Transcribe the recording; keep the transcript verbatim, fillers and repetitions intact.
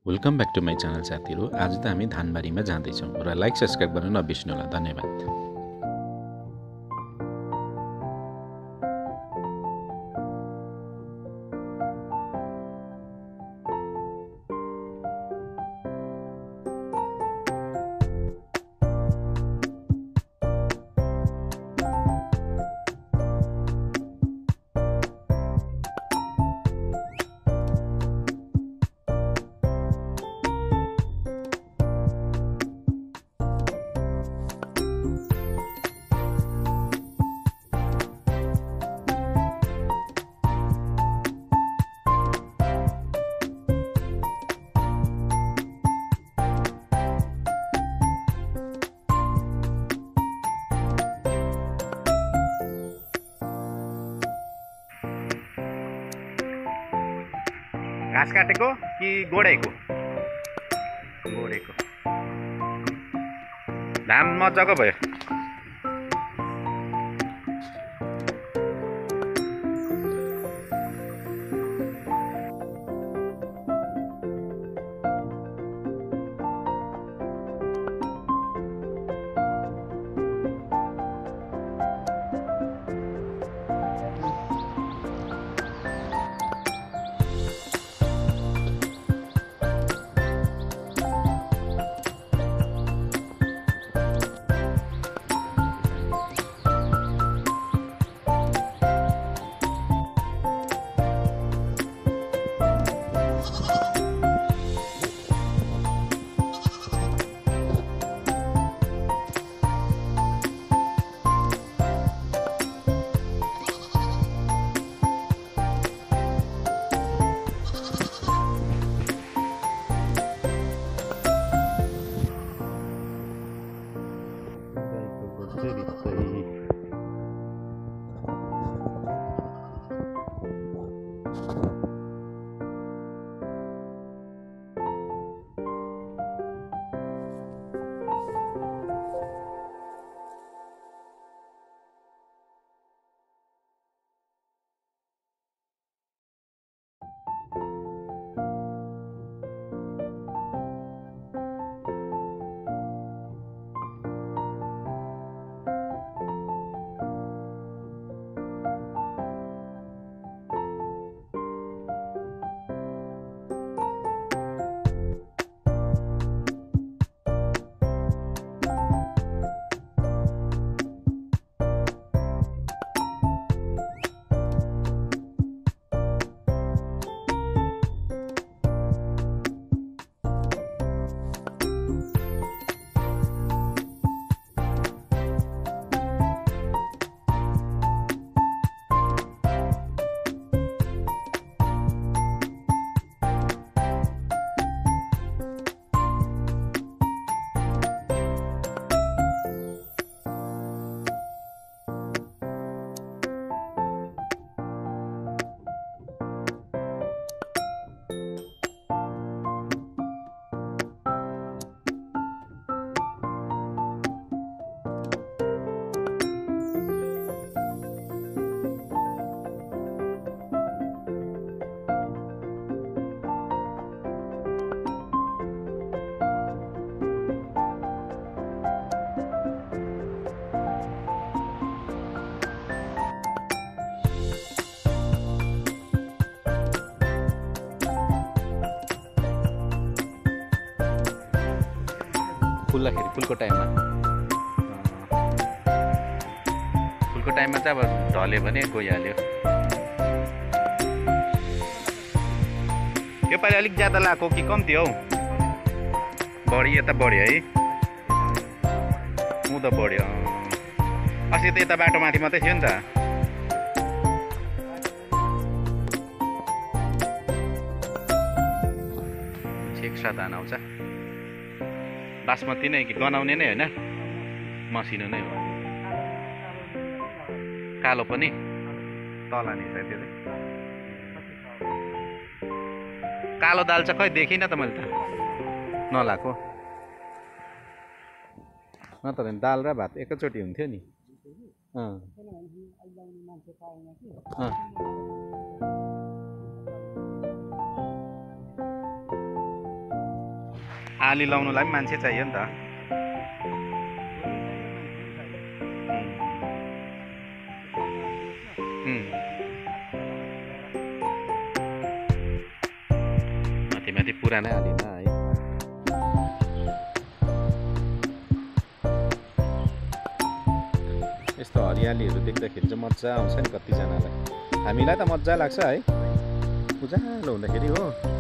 Welcome back to my channel साथीहरू। आज त हामी धानबारीमा जाँदैछौँ र लाइक सब्सक्राइब गर्न नबिर्सिनु होला। धन्यवाद। घाँस काटेको कि गोडेको? गोडेको। धान मजाको भयो। फुल्दाखेरि फुलको टाइममा फुलको टाइममा चाहिँ अब ढल्यो भने गइहाल्यो। यो पालि अलिक ज्यादा लगाएको कि कम्ती हौ? बढी यता बढ्यो है। उँधो बढ्यो। अस्ति त यता बाटो माथि मात्रै थियो नि त। एक्स्ट्रा धान आउँछ। बासमती नै कि गनाउने नै होइन, मसिनो नै हो। कालो पनि तल नि छ त्यो चाहिँ। कालो दाल चाहिँ खै देखिनँ त मैले त नलाएको। न त दाल र भात एकैचोटि हुन्थ्यो नि। अँ आली लाउनुलाई पनि मान्छे चाहियो नि त। माथि माथि पुरानै आलीमा है। यस्तो हरियालीहरू देख्दाखेरि चाहिँ मजा आउँछ नि कतिजनालाई। हामीलाई त मजा लाग्छ है उज्यालो हुँदाखेरि हो।